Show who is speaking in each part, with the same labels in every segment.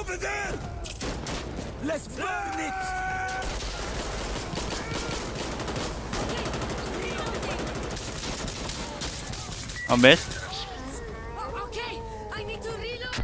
Speaker 1: Over there! Let's burn it!
Speaker 2: I missed.
Speaker 3: Okay, I need to reload.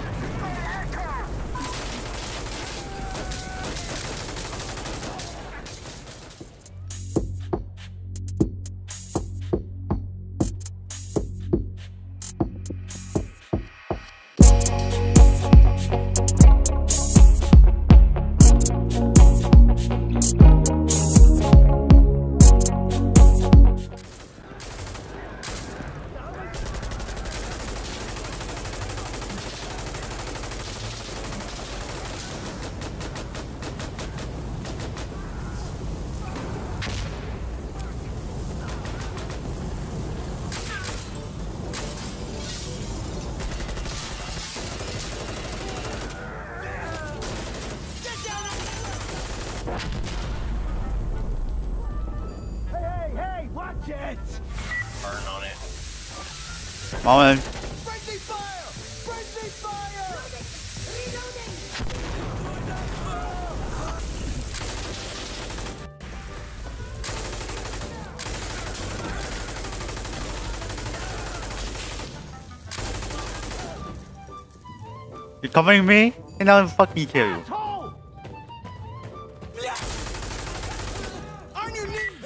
Speaker 1: Hey, watch it!
Speaker 4: Burn on it.
Speaker 2: Moment.
Speaker 1: Friendly fire! Friendly fire!
Speaker 2: You covering me? And I'll fucking kill you.
Speaker 1: Asshole! On your knees!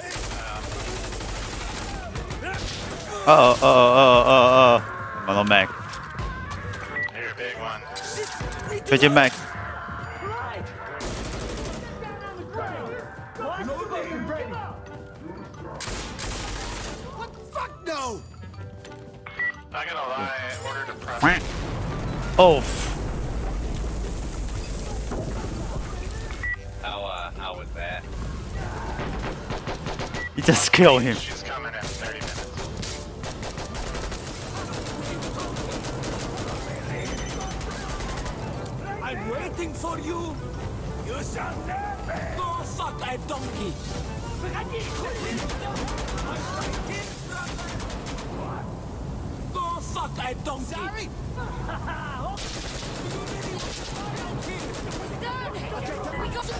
Speaker 2: I'm on Mac.
Speaker 4: Here, big one.
Speaker 2: Pigeon Mac.
Speaker 1: Right! Loading ready! What the fuck, no!
Speaker 4: Not gonna lie, I ordered a prep.
Speaker 2: Oh.
Speaker 4: How was that?
Speaker 2: You just kill him.
Speaker 4: She's coming in 30 minutes.
Speaker 1: I'm waiting for you! You shall never! Go fuck a donkey! Go fuck a donkey! Sorry!
Speaker 3: We got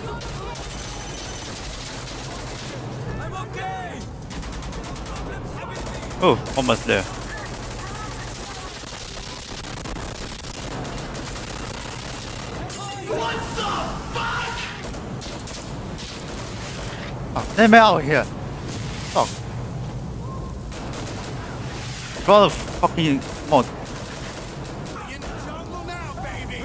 Speaker 1: I'm okay!
Speaker 2: Oh, almost there.
Speaker 1: What the fuck?
Speaker 2: Oh, let me out here. Fuck. Brother fucking mod.
Speaker 1: In the jungle now, baby!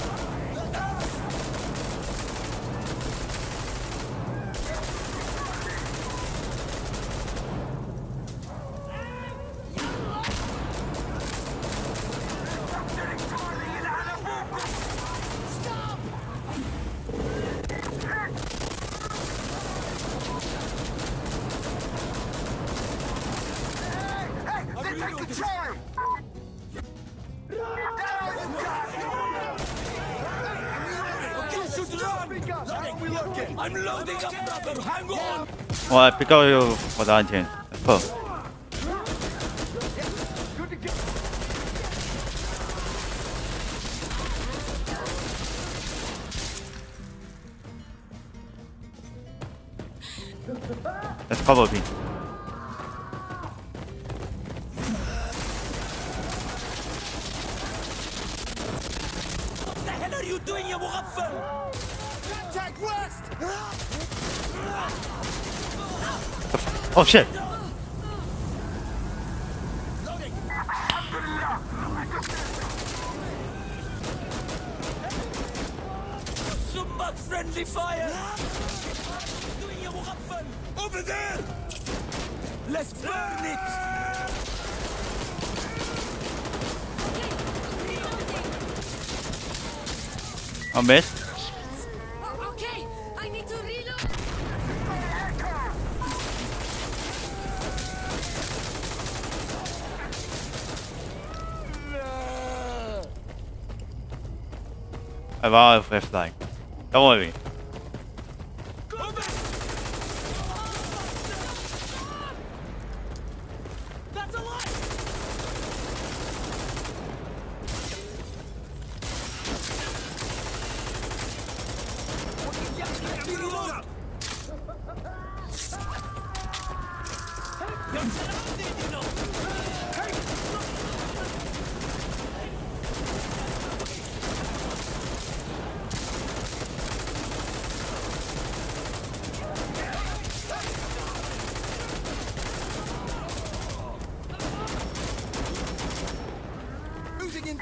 Speaker 1: I'm loading up, brother. Hang on.
Speaker 2: Well, I pick up you for the engine. Oh. Let's cover me.
Speaker 1: What the hell are you doing, you mughaffal? Contact west.
Speaker 2: Oh shit!
Speaker 1: Some bug friendly fire. Doing you mughaffal. Over there. Let's burn it.
Speaker 2: I missed.
Speaker 3: okay, I need to reload.
Speaker 2: I have all flashlight. Don't worry.
Speaker 1: That's a lie. Taken!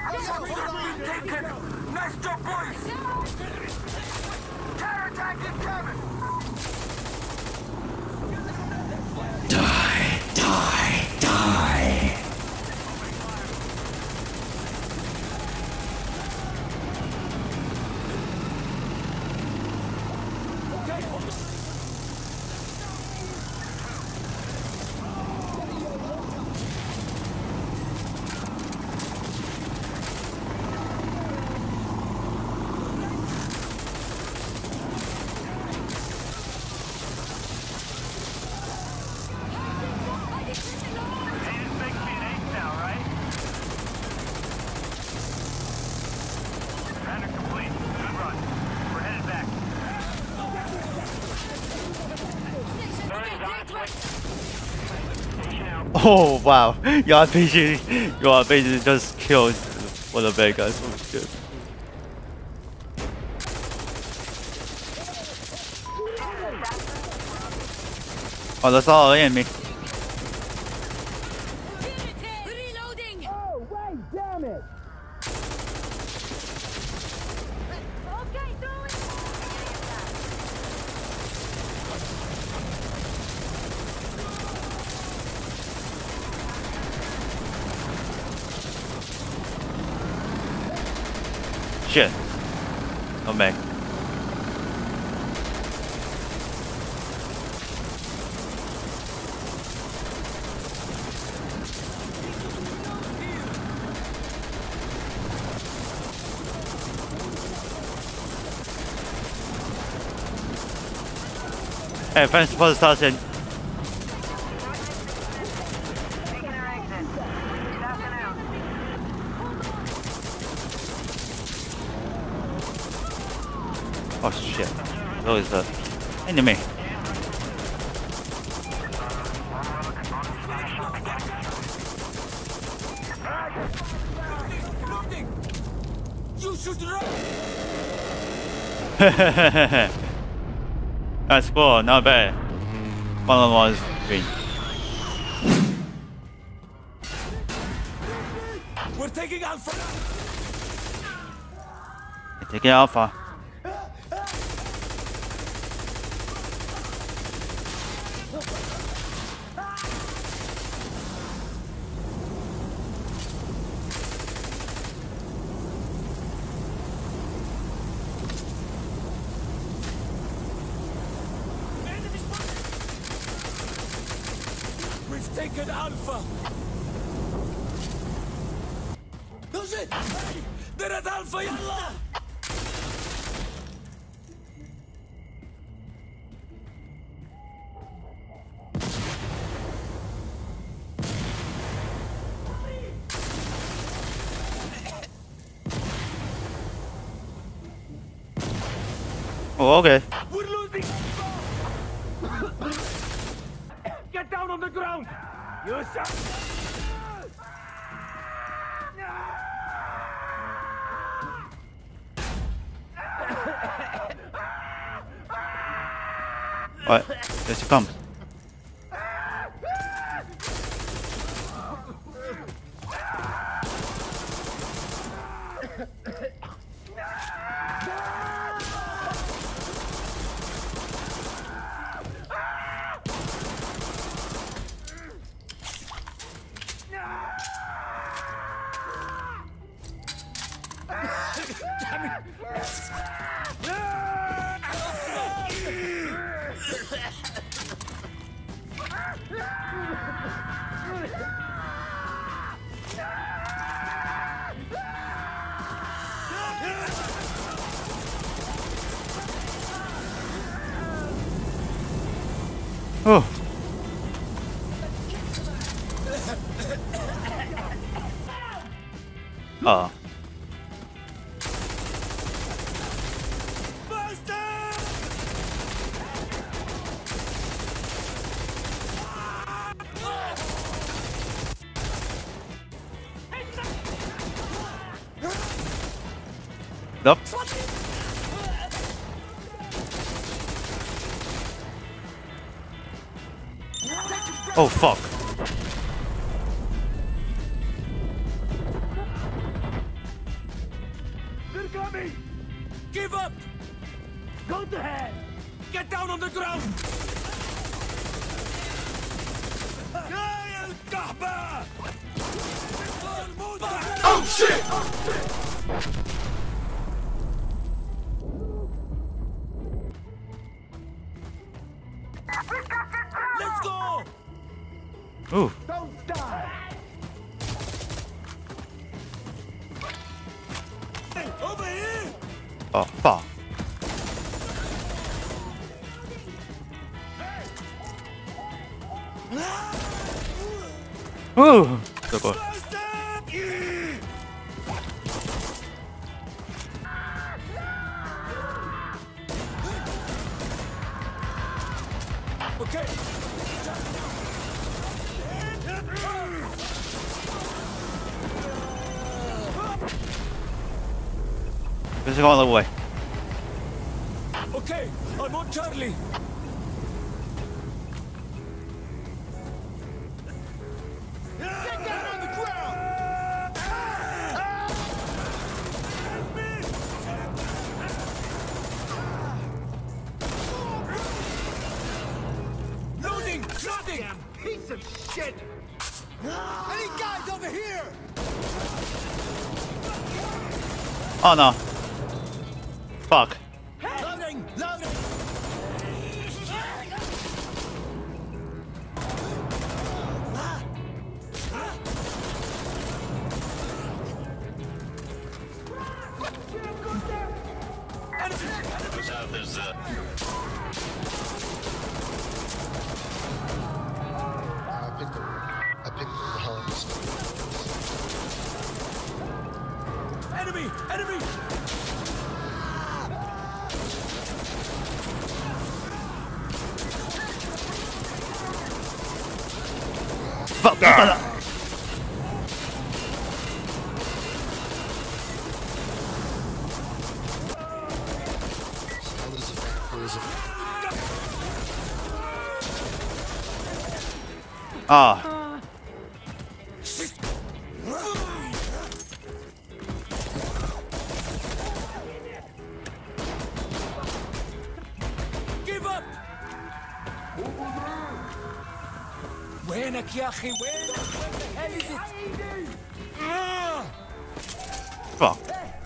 Speaker 1: Nice job, boys! Counterattack incoming! Die! Die! Die!
Speaker 2: Oh wow, your RPG just killed one of the bad guys. Oh shit. Oh, that's all enemy.
Speaker 3: Reloading.
Speaker 1: Oh, wait, damn it!
Speaker 3: Okay, throw it.
Speaker 2: Shit. I'm back. Hey, thanks for the starting. Oh shit. Who is that? Enemy.
Speaker 1: You should run!
Speaker 2: That's cool, not bad. One of us win.
Speaker 1: We're taking Alpha!
Speaker 2: Taking Alpha.
Speaker 1: We've taken Alpha! That's it! Hey! They're at Alpha, yalla!
Speaker 2: Oh, okay.
Speaker 1: We're losing Alpha! Get down on the ground! You shot!
Speaker 2: Alright, there she comes. Oh. Oh. Nope. Oh fuck.
Speaker 1: got me! Give up! Go to hell! Get down on the ground! Oh shit! Let's go!
Speaker 2: Ooh.
Speaker 1: Don't die! Hey, over here!
Speaker 2: Oh, fuck. Ooh. So good.
Speaker 1: Okay.
Speaker 2: Let's go all the way.
Speaker 1: Okay, I'm on Charlie. Get down on the ground! Loading! Loading! Piece of shit! Any guys over here?
Speaker 2: Oh no. Fuck.
Speaker 1: Loading! Loading!
Speaker 4: There's
Speaker 5: I picked the helms.
Speaker 1: Enemy! Enemy!
Speaker 2: Fuck. Ah.
Speaker 1: Give up! وينك يا أخي وينك؟ Where the hell is it?
Speaker 2: Fuck.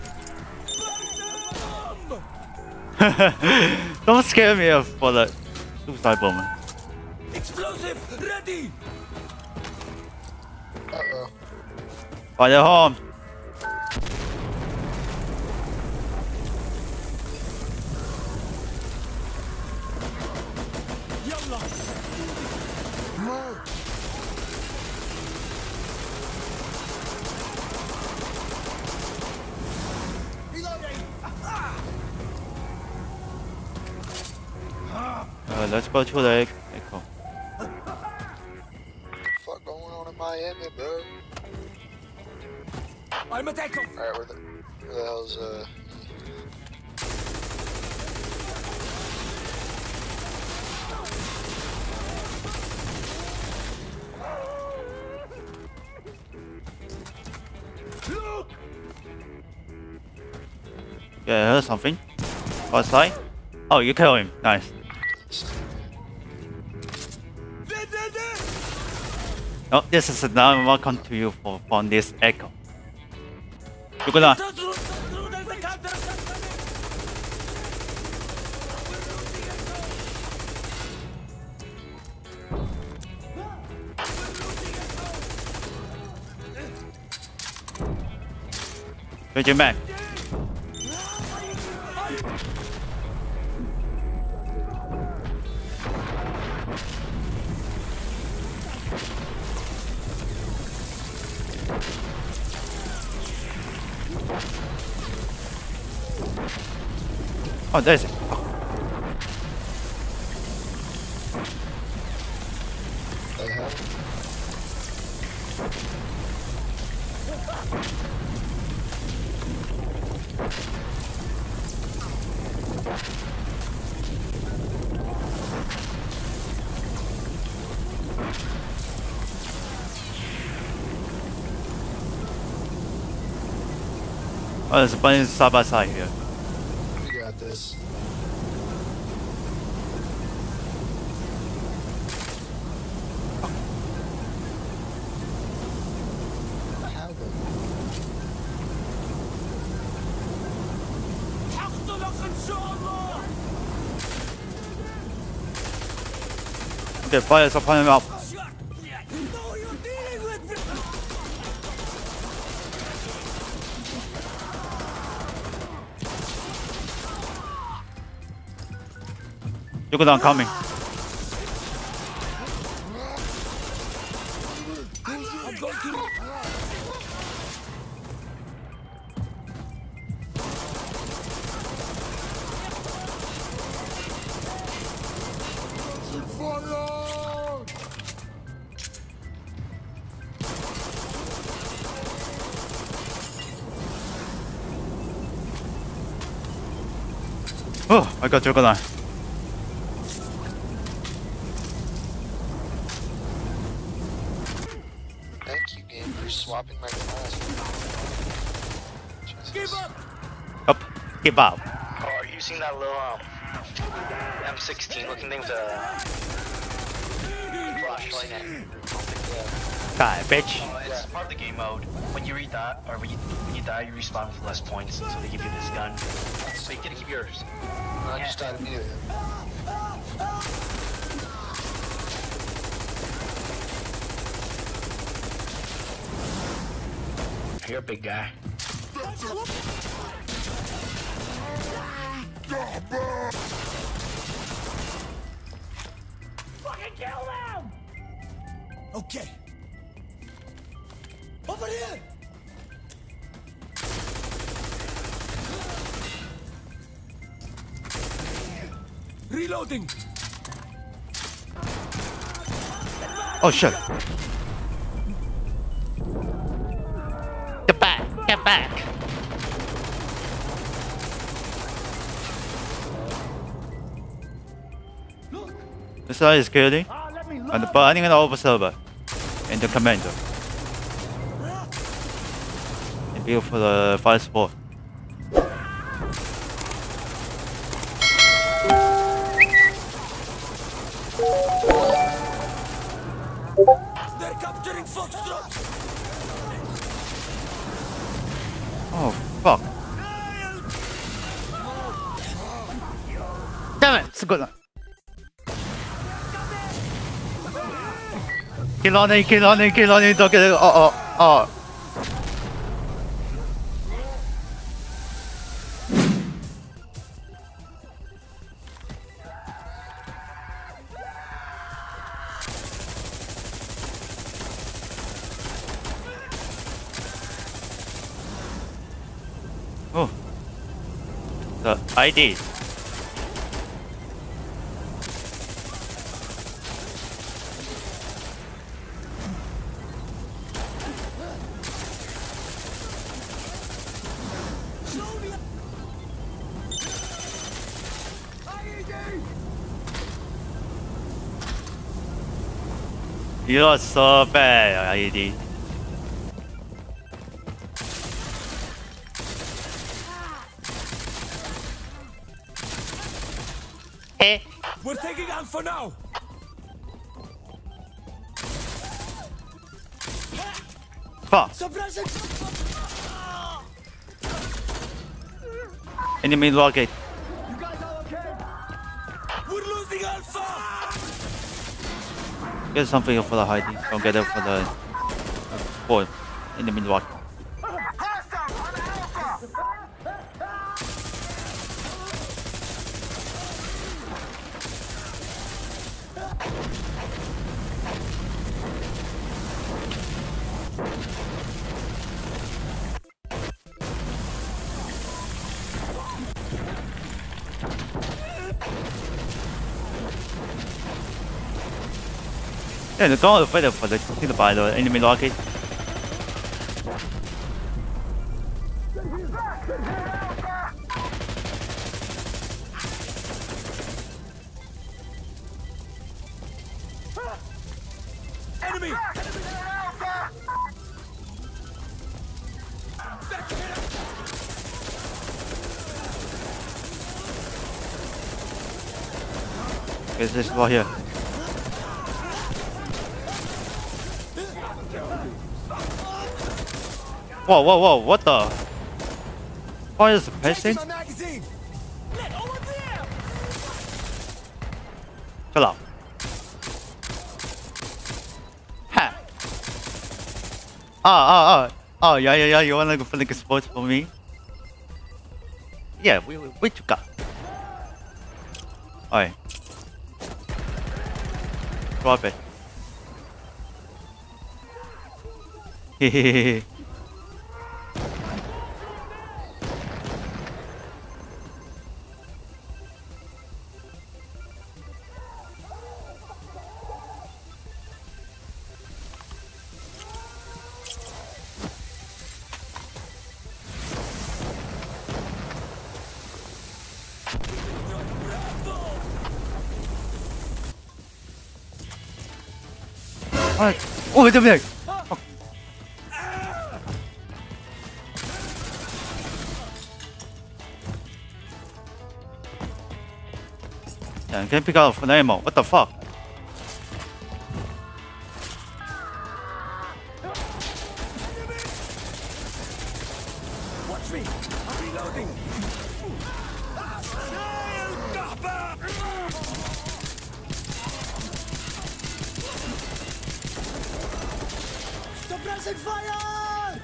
Speaker 2: Don't scare me for the suicide bomber.
Speaker 1: Explosive! Ready!
Speaker 5: Uh-oh.
Speaker 2: Fire home.
Speaker 1: يلا!
Speaker 2: Let's go to the echo.
Speaker 5: Fuck going on in Miami, bro?
Speaker 1: I'm at Echo!
Speaker 5: Alright, where the hell's
Speaker 1: Look!
Speaker 2: Yeah, I heard something. Outside. Oh, you kill him. Nice. Oh, this is another welcome to you from this echo. You're gonna.
Speaker 1: There's a counter!
Speaker 2: Where's your man? Oh, there's it.
Speaker 5: the hell?
Speaker 2: Oh, there's a bunch side by side here.
Speaker 5: We got this. I have it.
Speaker 1: حقتلك إن شاء الله.
Speaker 2: Okay, fire supply him up.
Speaker 1: No, you're dealing with me.
Speaker 2: You go down coming.
Speaker 1: I'm going to.
Speaker 2: Oh, I got Juggernaut.
Speaker 5: Thank you, game, for swapping my class.
Speaker 1: Give up.
Speaker 2: Up. Give up.
Speaker 4: Oh, are you using that little M16 looking thing with a flashlight in it?
Speaker 2: Die, bitch.
Speaker 4: It's part of the game mode. When you read that, or when you die, you respawn with less points, so they give you this gun. So you get to keep yours.
Speaker 5: I just died immediately.
Speaker 4: You're a big guy.
Speaker 1: Fucking kill them. Okay. Over here. Reloading.
Speaker 2: Oh shit. Get back. Get back. This guy is killing. And burning an observer in the commander. And build for the fire support.
Speaker 1: They're capturing Foxtrot.
Speaker 2: Oh fuck. Damn it! It's good. Kill on it, don't get it. Oh. Oh. The ID. You're so bad, ID. Hey.
Speaker 1: We're taking Alpha now.
Speaker 2: Fuck.
Speaker 1: Suppressing.
Speaker 2: Enemy rocket.
Speaker 1: You guys are okay? We're losing Alpha.
Speaker 2: Get something for the hiding. Don't get it for the board. Enemy rocket. Yeah, they're going to for the kill by the enemy rocket.
Speaker 1: Enemy.
Speaker 2: Is this right here? Whoa, whoa, whoa, what the? What is the pacing?
Speaker 1: My magazine. Let over there.
Speaker 2: Chill out. Ha! Oh, yeah, you wanna go for the sports for me? Yeah, we took up. Alright. Drop it. Hehehe. Alright. Oh, wait a minute. Oh. Yeah, I can't pick up an ammo. What the fuck?
Speaker 1: Watch me. I'm reloading. Stop pressing fire!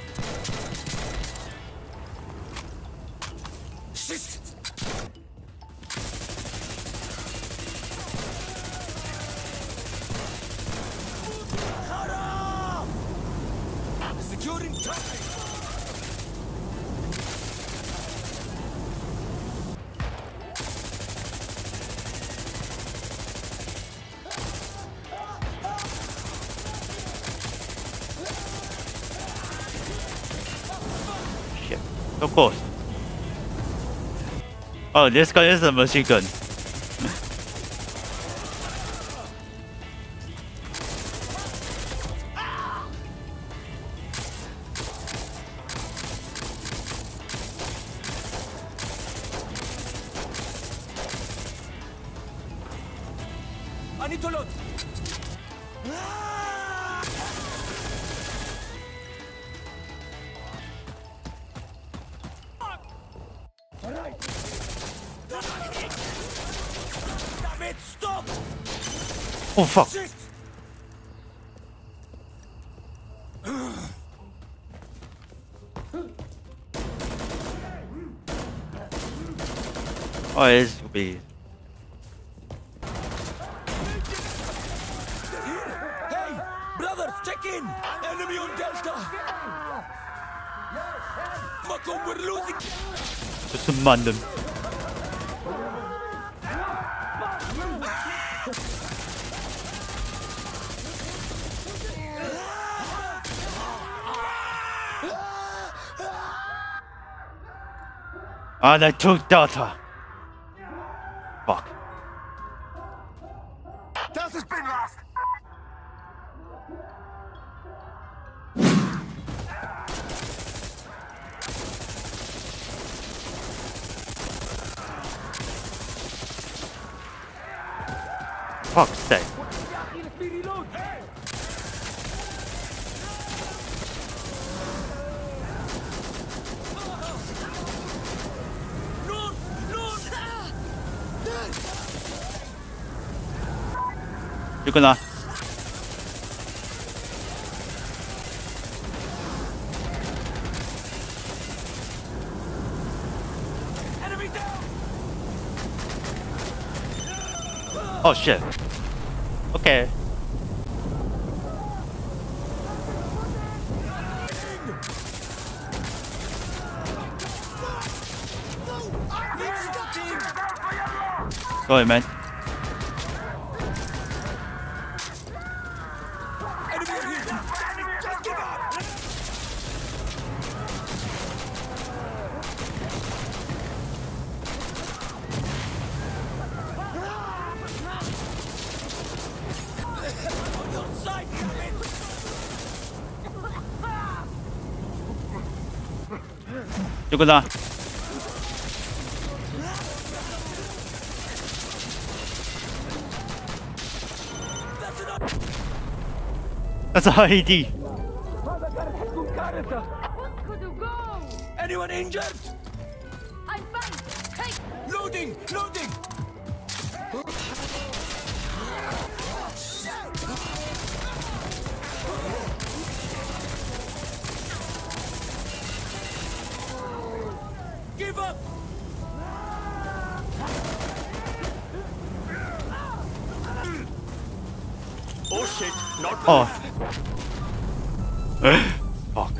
Speaker 1: Shit! Securing time!
Speaker 2: Shit. Of course. Oh, this guy is a machine gun.
Speaker 1: I need to load. Alright. Damn it, stop!
Speaker 2: Oh fuck.
Speaker 1: Shit!
Speaker 2: Oh, this will be.
Speaker 1: Hey, brothers, check in! Enemy on Delta! Fuck, we're losing!
Speaker 2: Just command them. And I took Delta. Fuck.
Speaker 1: Delta's been lost!
Speaker 2: Fuck's sake. You're gonna.
Speaker 1: Enemy down!
Speaker 2: Oh shit. Okay. Sorry, man. You're gonna. That's a IED.
Speaker 3: Could you go?
Speaker 1: Anyone injured?
Speaker 3: I'm fine. Hey,
Speaker 1: Loading! Loading! Give up!
Speaker 6: Oh shit, not
Speaker 2: Oh. Fuck.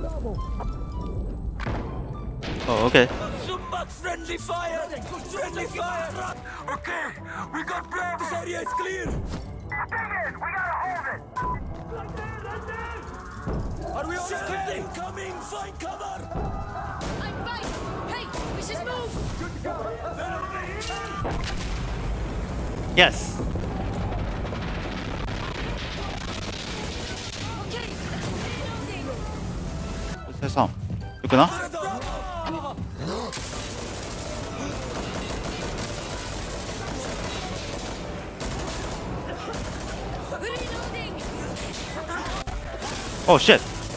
Speaker 2: Oh, okay.
Speaker 1: Zumba friendly fire! Friendly fire! Okay, we got Bravo! This area is clear! Are we all okay? Coming! Find cover!
Speaker 3: I'm fine. Hey, we should move.
Speaker 2: Yes.
Speaker 3: Okay. Reloading.
Speaker 2: 세상. 있구나?
Speaker 3: Reloading.
Speaker 2: Oh shit.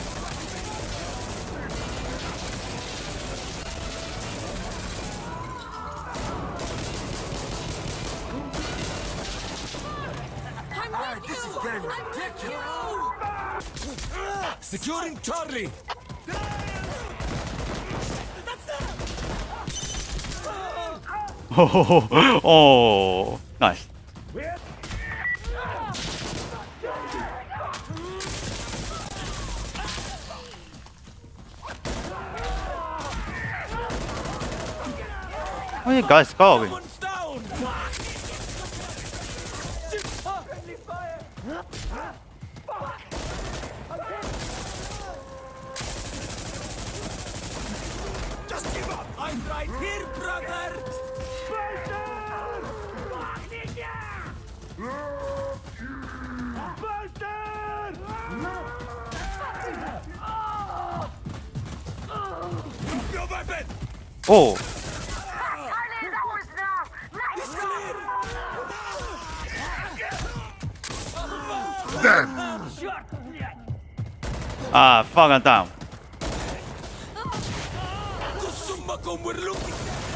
Speaker 3: I'm with you. I'm with you.
Speaker 1: Securing Charlie!
Speaker 2: Oh, nice. Where you guys going?
Speaker 1: One's down! Friendly fire! Just give up! I'm right here, brother! Your weapon!
Speaker 2: Oh,
Speaker 1: It's clear!
Speaker 2: fuck, I'm down.
Speaker 1: Kusummakum, we're looking!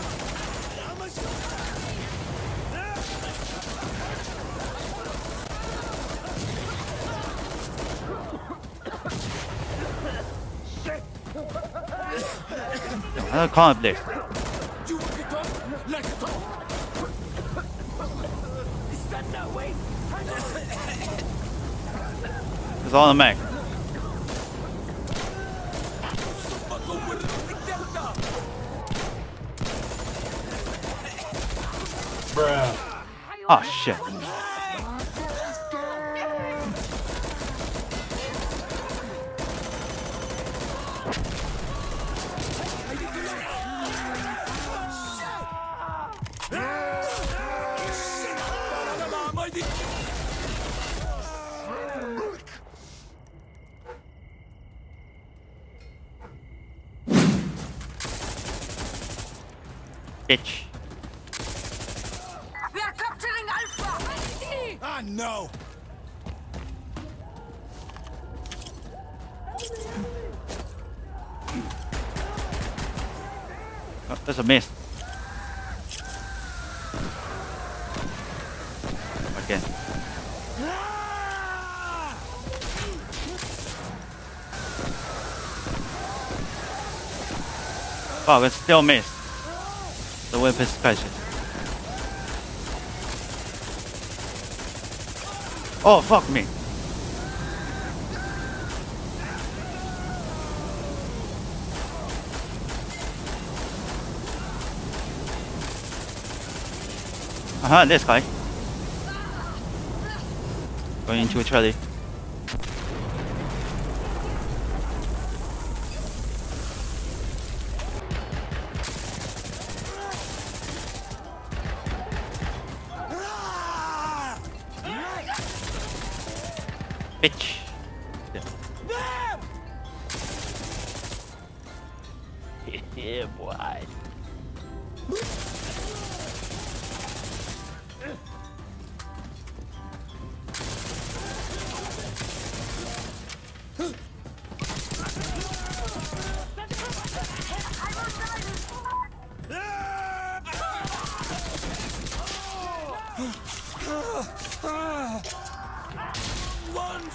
Speaker 2: I can't play.
Speaker 1: You want to talk? Let's talk! Is that that way?
Speaker 2: It's on the Mac.
Speaker 1: Kusummakum, we're losing Delta!
Speaker 2: Oh shit. Bitch.
Speaker 3: We are capturing Alpha.
Speaker 1: Ah, no!
Speaker 2: Oh, that's a miss. Again. Fuck, it's still missed. The weapon's precious. Oh, fuck me. This guy. Going into Charlie. Bitch. Yeah, boy.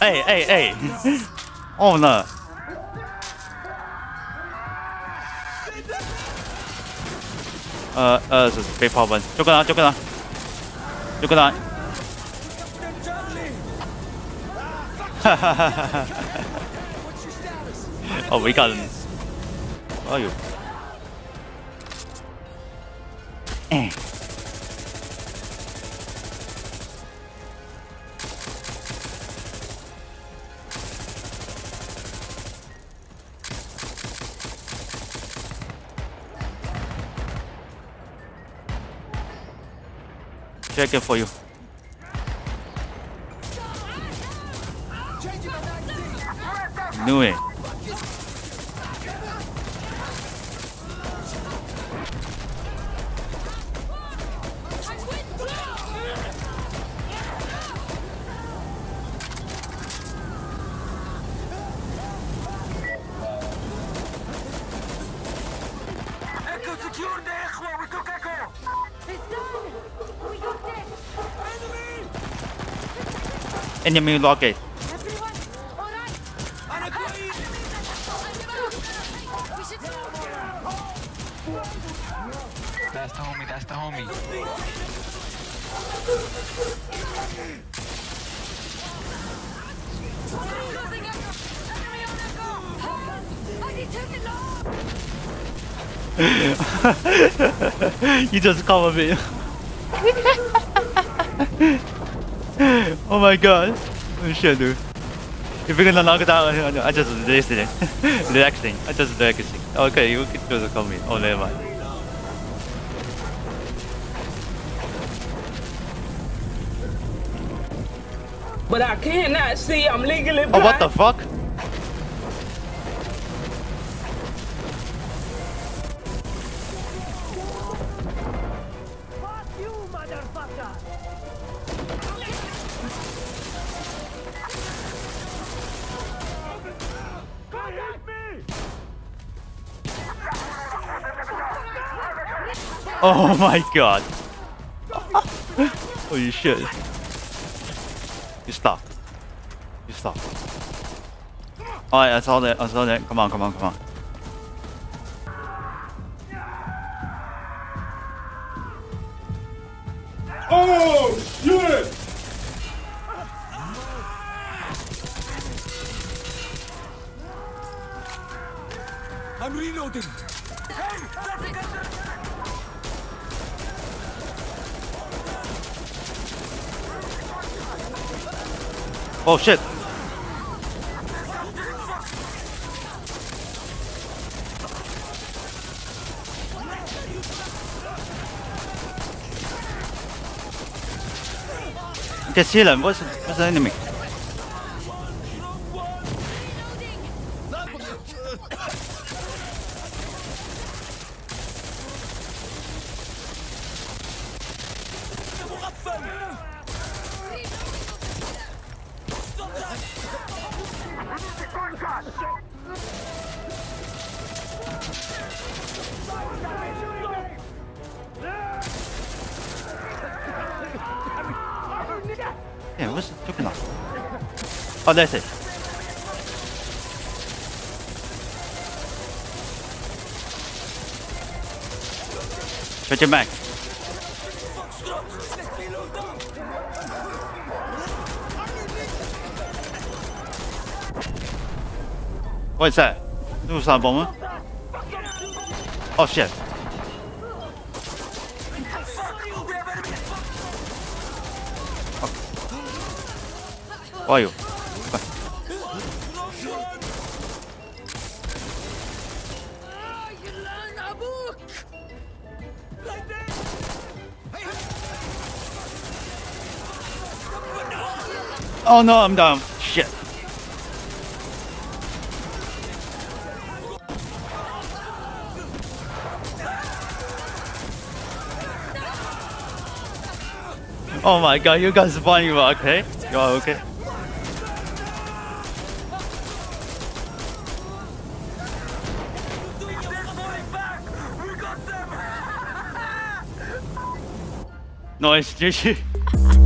Speaker 2: hey. Oh no. This is a big problem. 捉緊啦。 Oh, we got him. Oh, you. Check it for you. Knew it.
Speaker 1: Echo secured the Echo. We took Echo.
Speaker 3: It's done! We got this!
Speaker 2: Enemy rocket.
Speaker 3: Everyone, alright? We should
Speaker 7: That's the homie.
Speaker 3: Closing Echo! Enemy on Echo! I detected
Speaker 2: You just cover me. Oh my god. Oh shit, dude. If you're gonna knock it out, I just relaxing. I just relaxing. Okay, you can just come in. Oh, never mind.
Speaker 8: But I cannot see. I'm legally blind.
Speaker 2: Oh, what the fuck? Oh my god. Holy shit. You stop. Alright, I saw that. Come on.
Speaker 6: Oh shit!
Speaker 1: I'm reloading.
Speaker 2: Oh shit. Just heal him. What's the enemy? Yeah, what's it looking like? Oh, that's it. Switch it back. What's that? Who's that bomber? Oh shit. Where are you? Oh no, I'm down. Shit. Oh my god, you guys are fine, you are okay? You are okay? Nice, GG.